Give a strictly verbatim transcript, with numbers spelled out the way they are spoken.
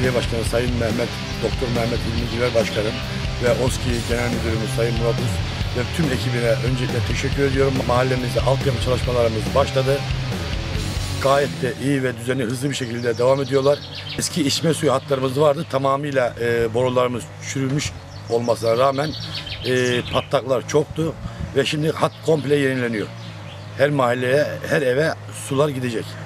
Belediye Başkanı Sayın Mehmet, Doktor Mehmet İlmi Güler Başkanım ve OSKİ Genel Müdürümüz Sayın Murat Uz ve tüm ekibine öncelikle teşekkür ediyorum. Mahallemizde altyapı çalışmalarımız başladı. Gayet de iyi ve düzenli, hızlı bir şekilde devam ediyorlar. Eski içme suyu hatlarımız vardı. Tamamıyla e, borularımız çürümüş olmasına rağmen e, patlaklar çoktu ve şimdi hat komple yenileniyor. Her mahalleye, her eve sular gidecek.